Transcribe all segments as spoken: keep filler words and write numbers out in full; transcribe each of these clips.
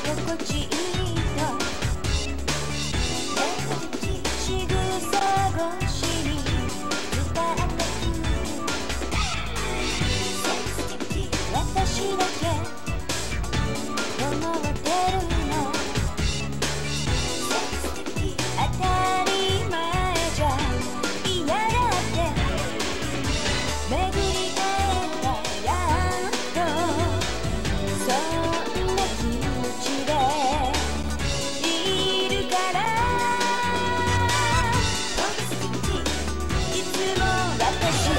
心地いいと仕草越しに伝わってくる私だけ思ってるの当たり前じゃ嫌だって巡り合えたやっとそんな気持ちでいるからいつも私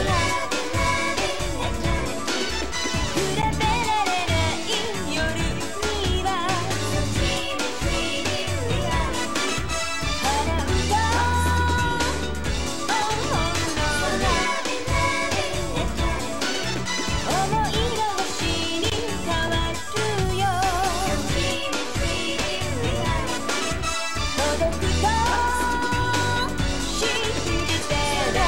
比べられない夜には払うと思いが星に変わるよ届くと信じてる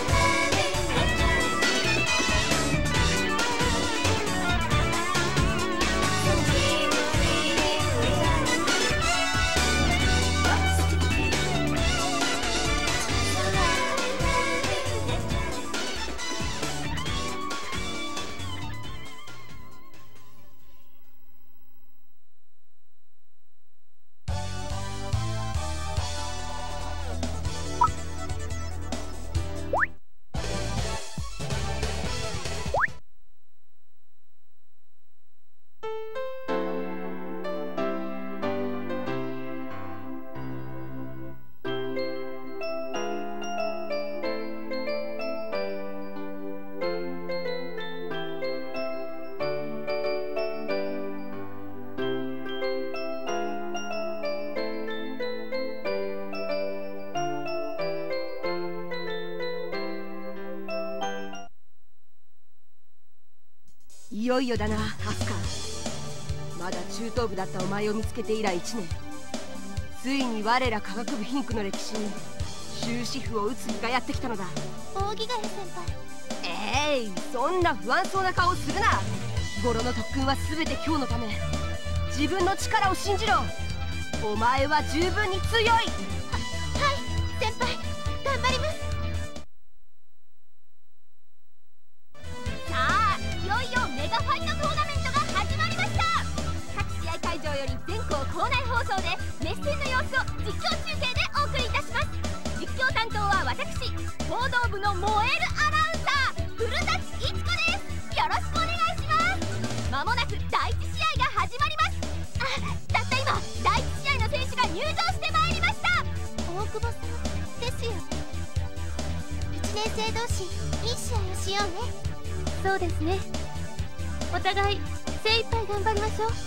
いよいよだな、アスカ。まだ中等部だったお前を見つけて以来いちねん。ついに我ら科学部貧苦の歴史に終止符を打つ日がやってきたのだ。 扇ヶ谷先輩、 えい、そんな不安そうな顔するな。日頃の特訓は全て今日のため。自分の力を信じろ。お前は十分に強い。 はい先輩、頑張ります。さあ、いよいよメガファイトトーナメントが始まりました。各試合会場より全校校内放送で熱戦の様子を実況中継でお送りいたします。実況担当は私、報道部の燃えるアナウンサー古舘一子です。よろしくお願いします。まもなく第一試合が始まります。あ、たった今第一試合の選手が入場してまいりました。大久保さんですよ。いちねん生同士、いい試合をしようね。そうですね。お互い精一杯頑張りましょう。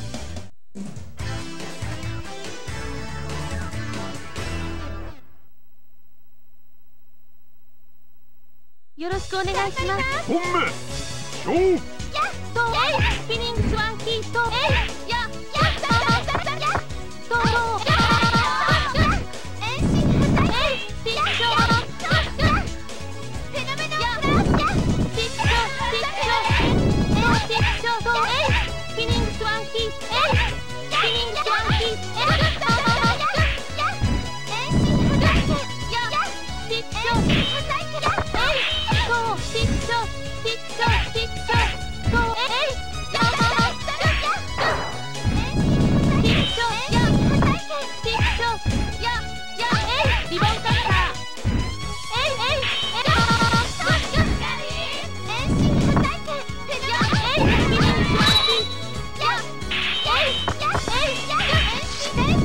よろしくお願いします。 本命勝負。 やっとスピニングスワンキーとえいややったやとろう遠心破壊えいピッチョーフェノメノやピッチョーピッチョーピッチョーえいピッチョーとえいスピニングスワンキーえいスピニングスワンキーえい遠心破壊やピッチョー破壊えいとピッチョーピッチョーピッチョーとえいやったやピッチョーやピッチョーややえいリボンカッターえいえいえいや遠心破壊剣やえいスピニングスワンキーやえいやえいや遠心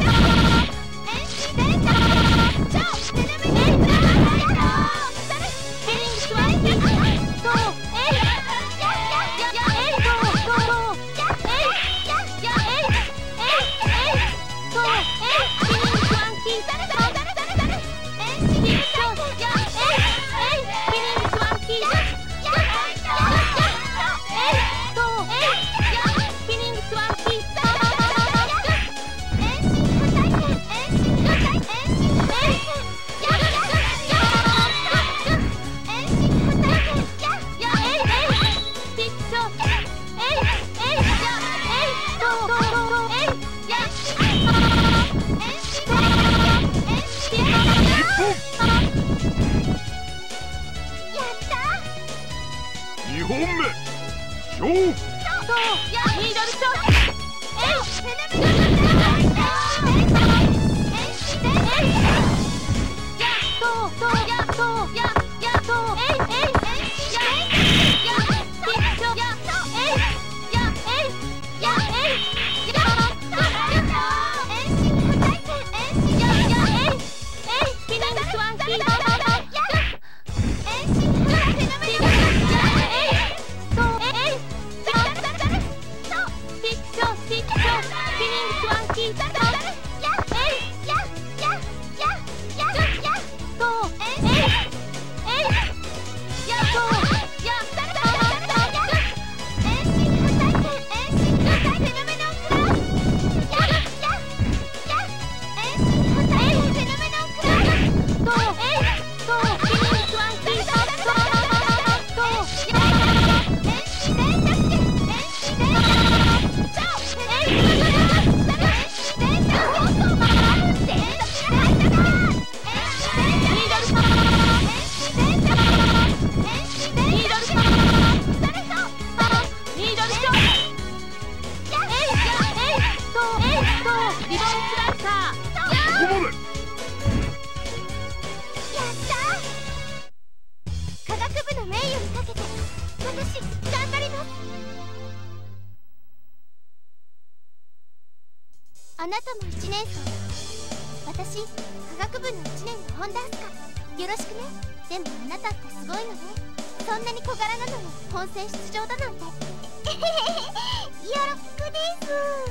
あなたもいちねん生。私科学部のいちねんの本田明日香。よろしくね。でもあなたってすごいのね。そんなに小柄なのに本戦出場だなんて。えへへへ、よろしくです。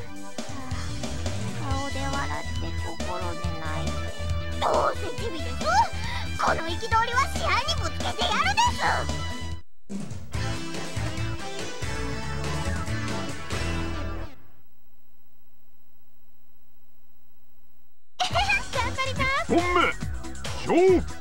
顔で笑って心で泣いて。どうせチビです。この憤りは試合にぶつけてやるです。 本目勝負。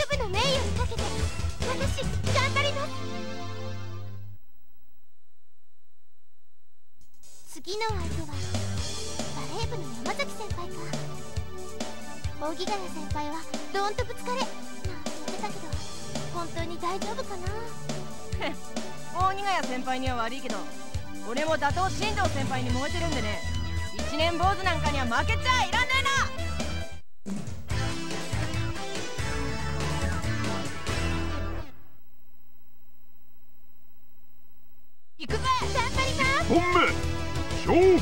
部の名誉にかけて私頑張ります。次の相手はバレー部の山崎先輩か。荻ヶ谷先輩はドーンとぶつかれなんて言ってたけど本当に大丈夫かな。 荻ヶ谷先輩には悪いけど俺も打倒新藤先輩に燃えてるんでね、一年坊主なんかには負けちゃいらねえな。行くぜ。 頑張ります。 本目勝負。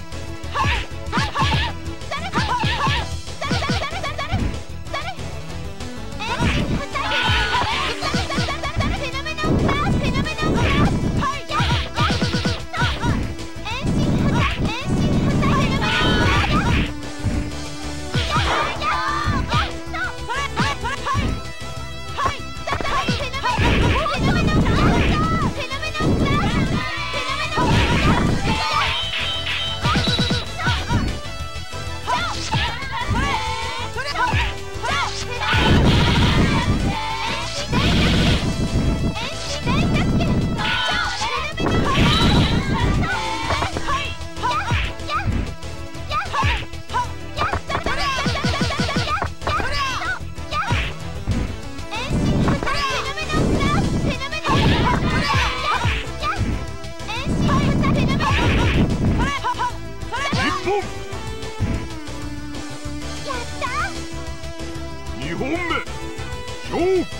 にほんめ勝負。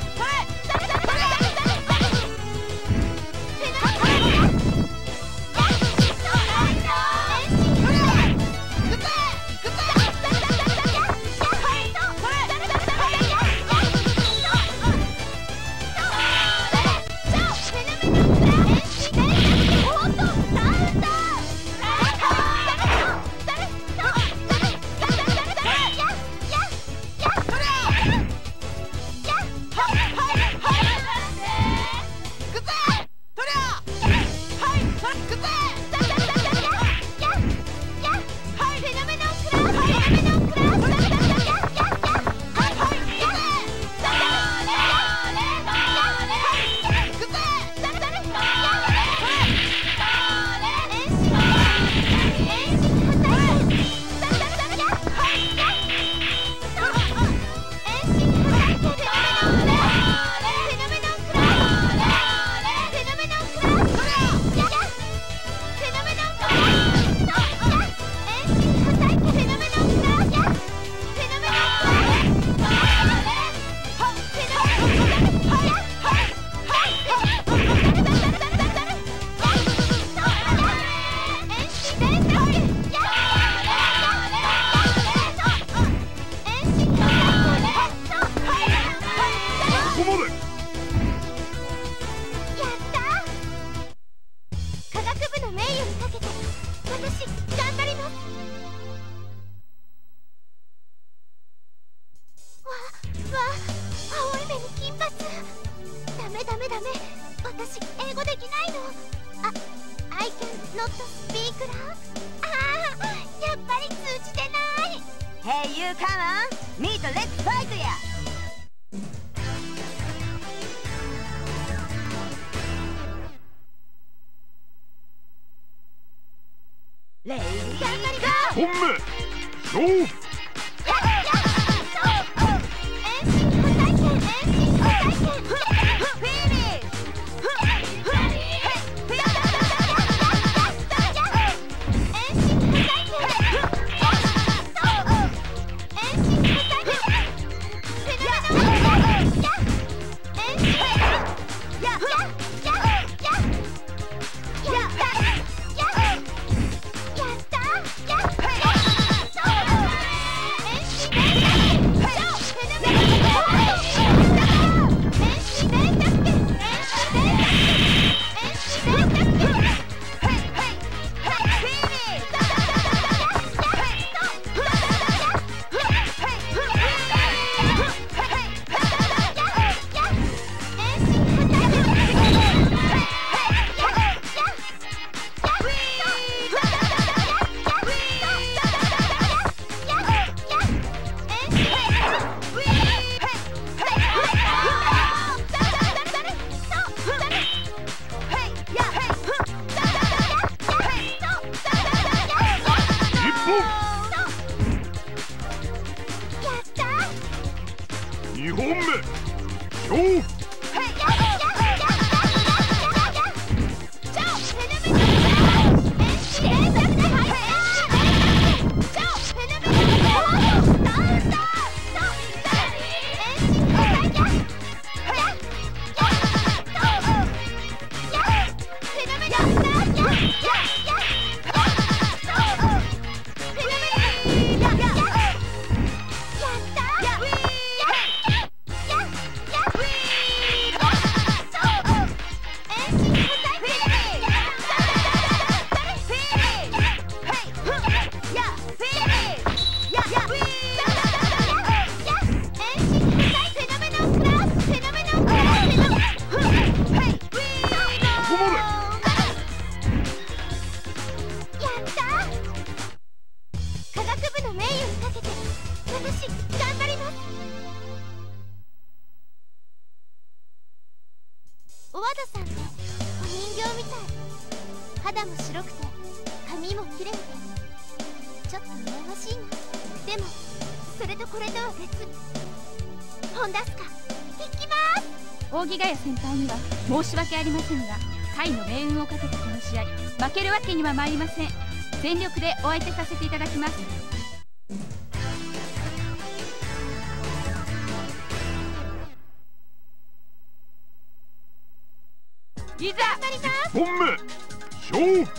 ダメダメ、私英語できないの。あ、I can not speak loud。 ああ、やっぱり通じてない。 Hey you come on meet let's fight や。レイディー本目勝負。 本目勝負。 小和田さんってお人形みたい。肌も白くて髪も綺麗でちょっと羨ましいな。でもそれとこれとは別。本田スカ行きます。 扇ヶ谷先輩には申し訳ありませんが、甲斐の命運をかけたこの試合負けるわけにはまいりません。全力でお相手させていただきます。いざ本目勝負。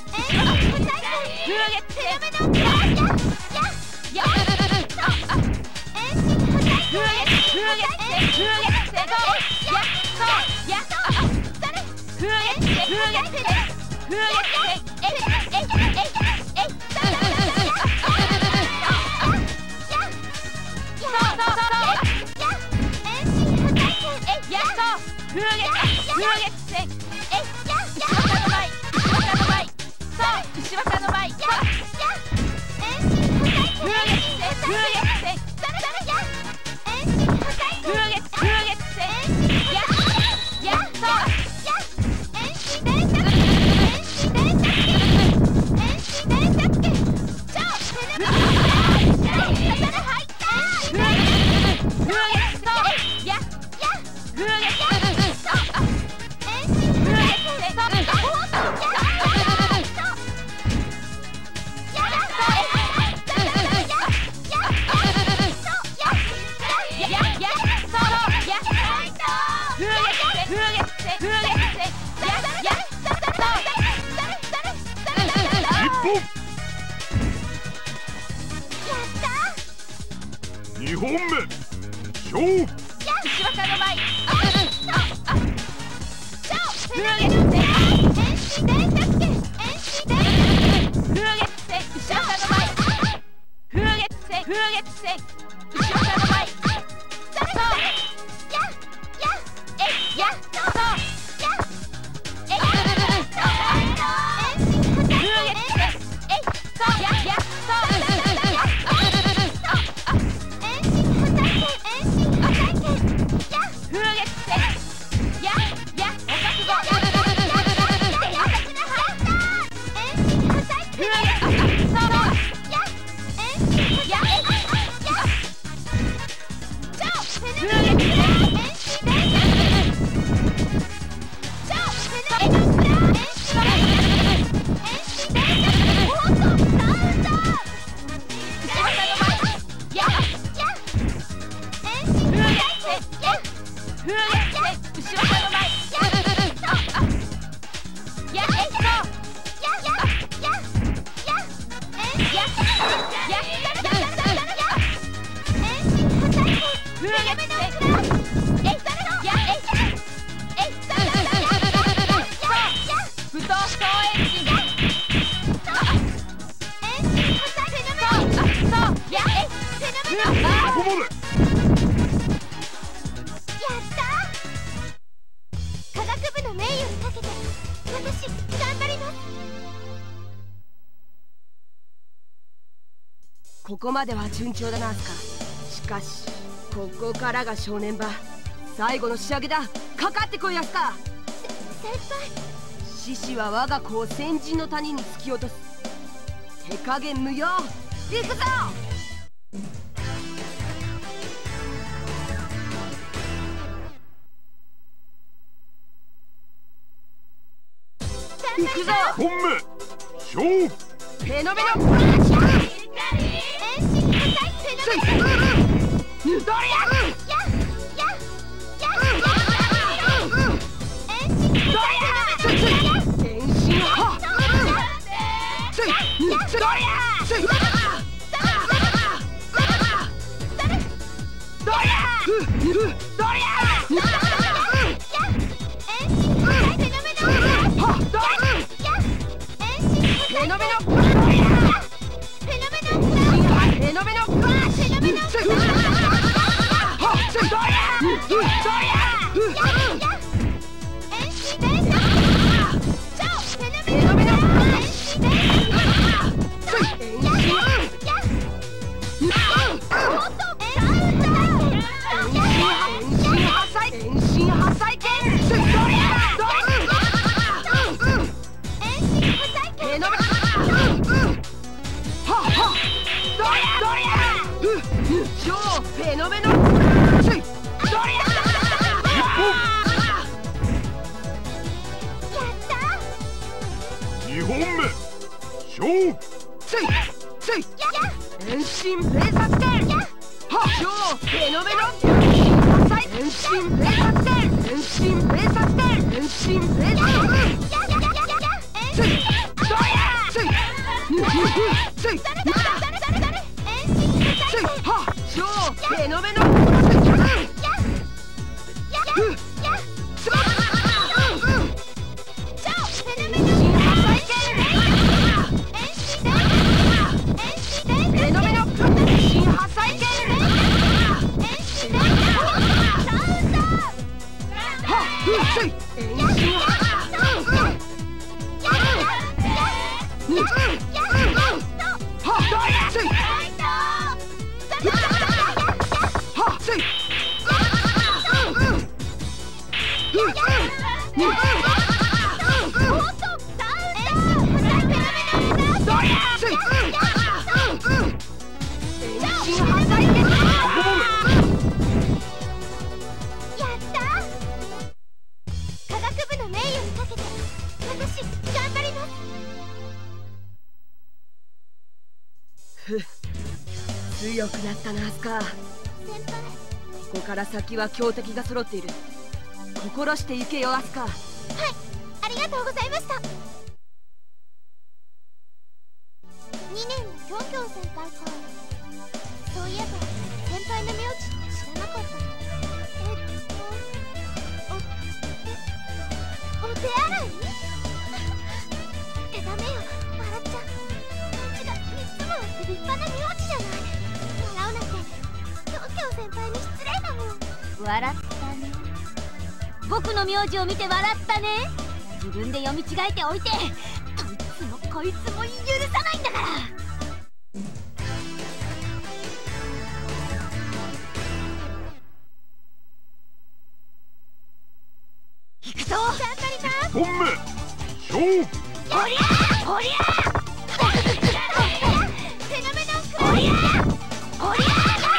石渡の前、にほんめ勝負。 石渡の前、 ここまでは順調だなアスカ。しかしここからが正念場。最後の仕上げだ。かかってこいアスカ。 先輩、 獅子は我が子を先人の谷に突き落とす。手加減無用。行くぞ。 行くぞ。 本目勝負。 ペノベノにほんめ勝負。 遠心偵察点超ペノベノ遠心偵察点遠心偵察点遠心偵察超ペノベノ強くなったな、アスカ。ここから先は強敵が揃っている。心して行けよ、アスカ。 はい、ありがとうございました。にねんのキョウキョウ先輩か。そういえば先輩の名字って知らなかったの。えっとおお手洗いってダメよ、笑っちゃう。口がみっつもあって立派な名字じゃない。笑うなんてキョウキョウ先輩に失礼だもん。笑ったね。僕の名字を見て笑ったね。自分で読み違えておいて、どいつもこいつも許さないんだから。行くぞ、頑張ります。 本目勝負。 おりゃおりゃペノメノンクラおりゃおりゃ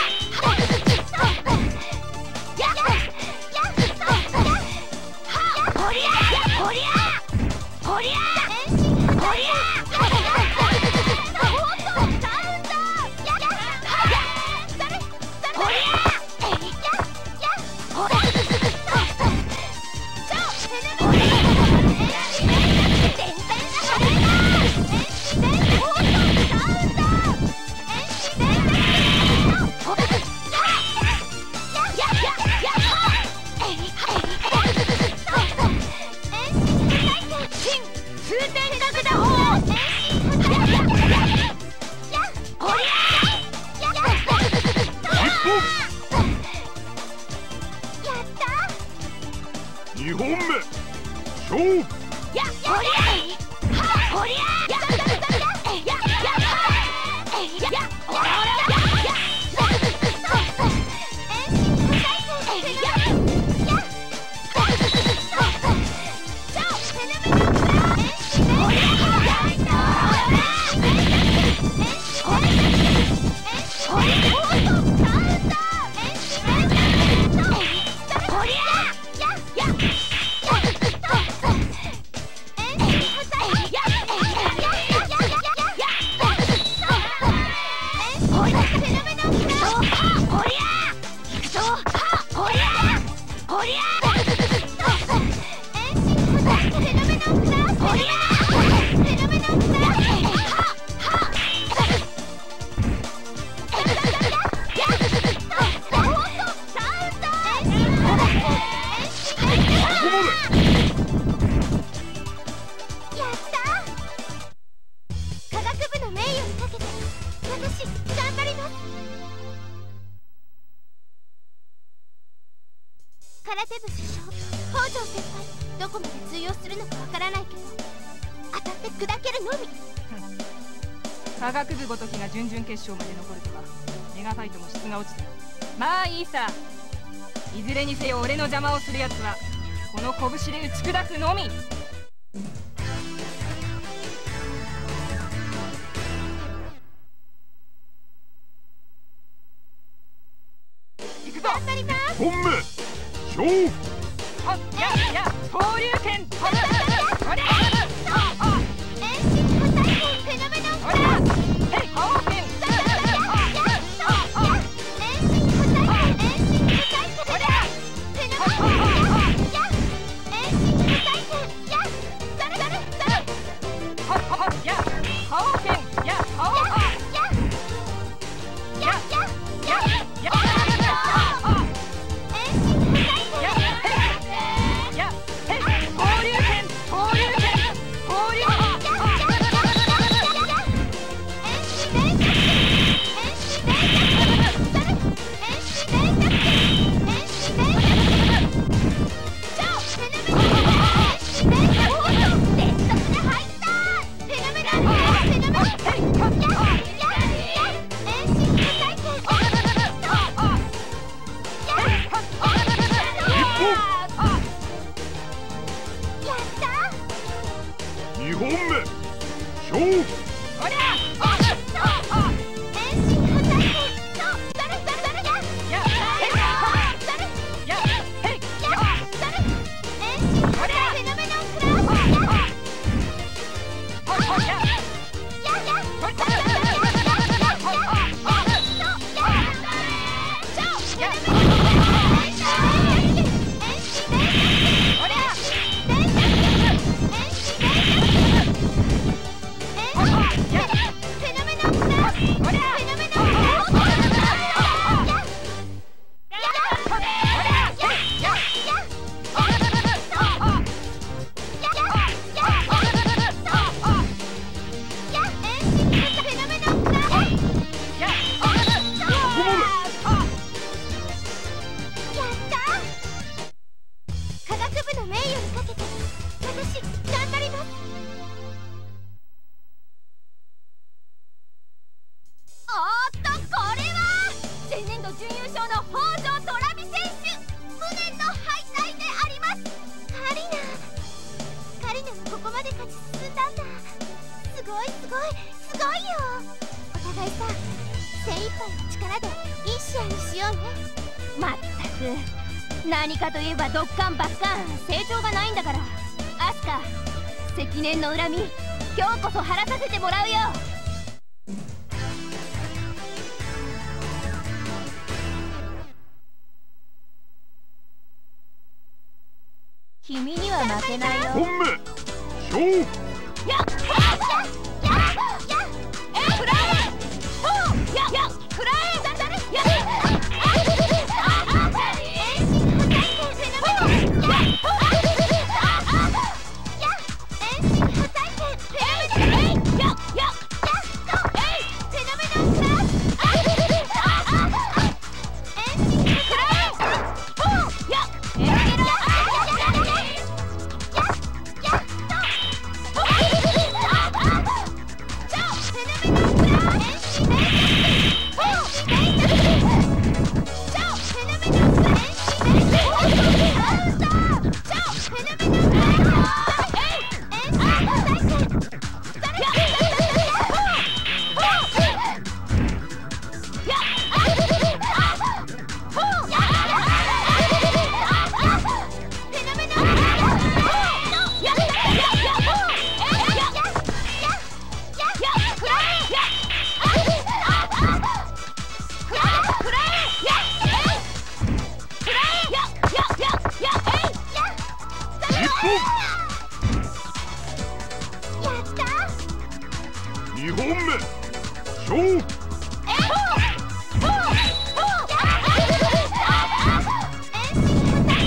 にほんめ勝負。 やおりゃおりゃやややおらおら科学部の名誉にかけて私頑張ります。空手部主将北条先輩、どこまで通用するのかわからないけど当たって砕けるのみ。 科学部ごときが準々決勝まで残るとはメガファイトも質が落ちた。まあいいさ。いずれにせよ俺の邪魔をするやつはこの拳で打ち砕くのみ。行くぞ。 頑張ります。 本目勝負。 はっやや登竜拳飛ぶ。おりゃ遠心破砕拳フェノメノンクラス。 へい覇王拳。 遠心破砕拳遠心破砕拳フェノメノンクラス。や遠心破壊拳やそれそれそれはっはっや覇王拳や覇王ややややや遠心破壊拳ややへい登竜拳登竜拳登竜拳。 遠心連射遠心連射それ遠心連射遠心連射超フェノメノン遠心連射おーと連続で入ったフェノメノンフェノメノンややや遠心破壊拳ややったにほんめ勝負。 おりゃ遠心破壊拳のそれそれそれややそれやへいやそれ遠心破壊フェノメノンクラスはっはっやややほいそれそれややや超フェノメノン遠心遠心連射おりゃ連射遠心連射遠心フェノメノンクラスおりゃフェノメノンクラス科学部の名誉にかけて私頑張ります。おーっとこれは前年度準優勝の北条トラビ選手、無念の敗退であります。カリナカリナもここまで勝ち進んだんだ。すごいすごいすごいよ。お互いさ精一杯の力でいい試合にしようね。まったく何かといえばドッカンバッカン成長がないんだから。アスカ積年の恨み今日こそ晴らさせてもらうよ。君には負けないよ。 本目勝負。 やっやっやっやっえくらえほうやっやっくらえだだれやっ遠心破壊拳フェノメノンやっやっ遠心破壊拳フェノメノンやっやっやっとえいフェノメノンクラス遠心破壊拳ほうやっえやっにほんめ勝負。 遠心破壊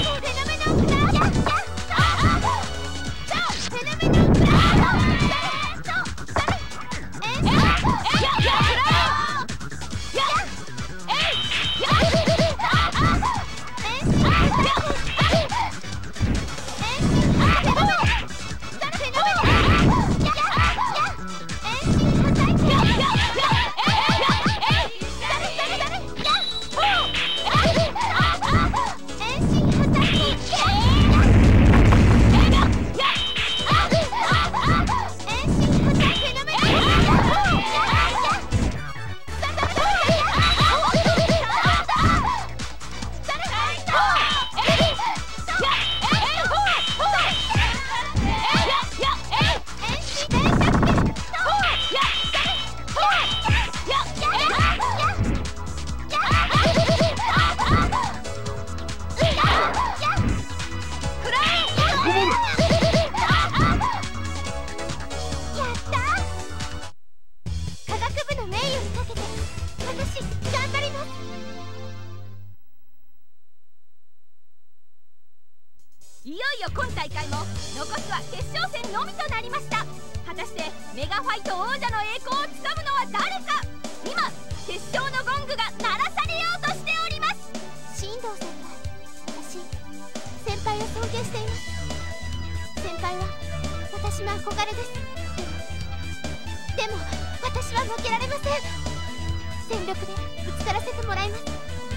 いよいよ今大会も残すは決勝戦のみとなりました。果たしてメガファイト王者の栄光をつかむのは誰か。今決勝のゴングが鳴らされようとしております。 進藤先輩、私先輩を尊敬しています。先輩は私の憧れです。でも私は負けられません。全力でぶつからせてもらいます。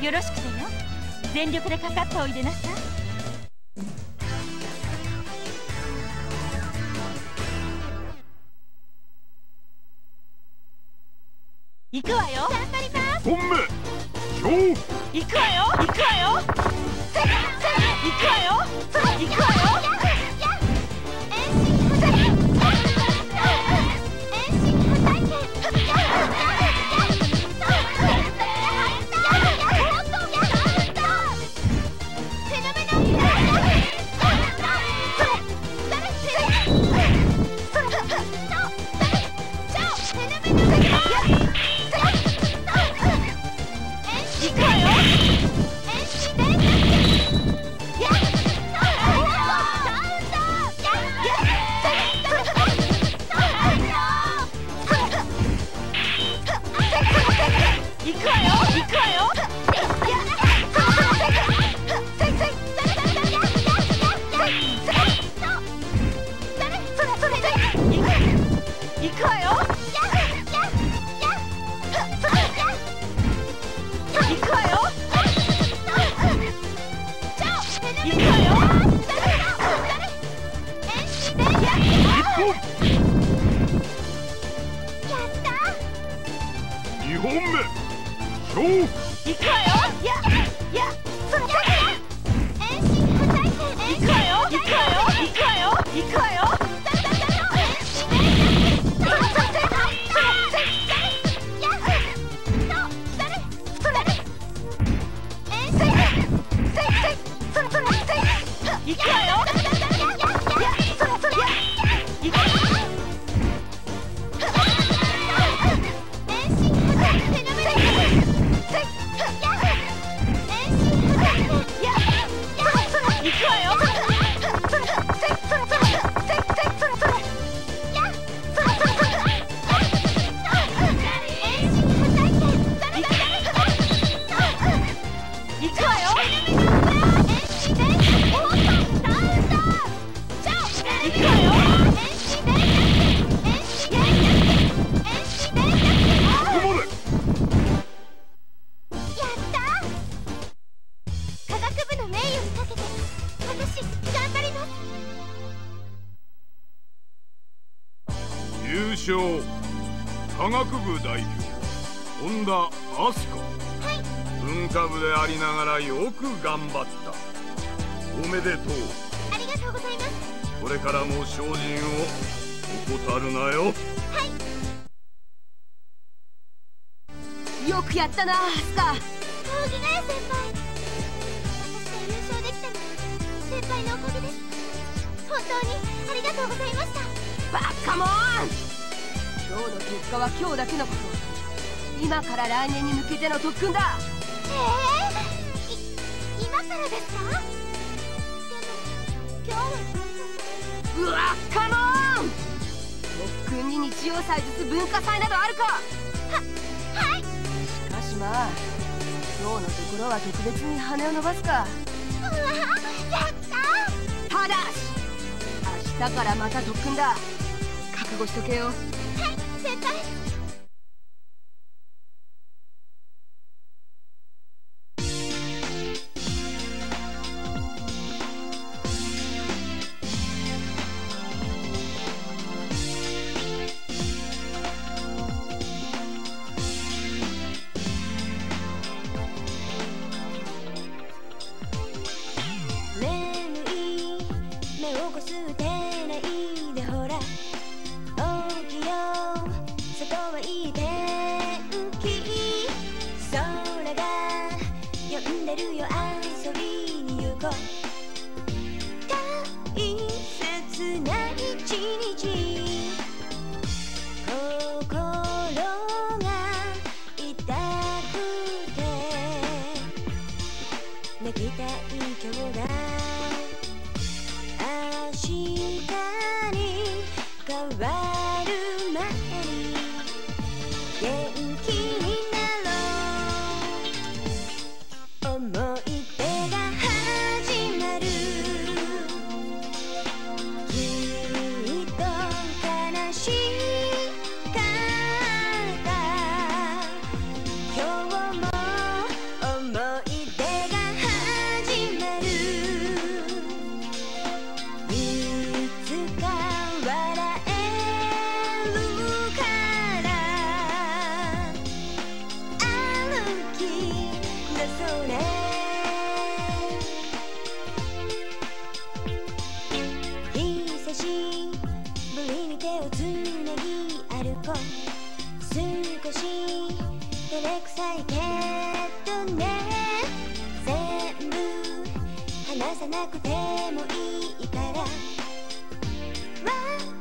よろしくてよ。全力でかかっておいでなさい。行くわよ。 頑張ります。 本目勝負。 行くわよ行くわよ行くわよ行くわよ。 にほんめ勝負。 行くわよ。いやいや遠心破壊戦。行くわよ行くわよ行くわよ行くわよ。行くわよ。 優勝科学部代表本田明日香。 はい。 文化部でありながらよく頑張った。おめでとう。 ありがとうございます。 これからも精進を怠るなよ。 はい。 よくやったな、アスカ。 扇ヶ谷先輩、私が優勝できたのは先輩のおかげです。本当にありがとうございました。 バカモン。今日の結果は今日だけのこと。今から来年に向けての特訓だ。 ええー、い今からですか？でも今日はうわっカモン。特訓に日曜祭ずつ文化祭などあるか。ははい。 しかしまあ今日のところは特別に羽を伸ばすか。 うわ、やったただし明日からまた特訓だ。覚悟しとけよ。 はい、先輩。 なくてもいいから笑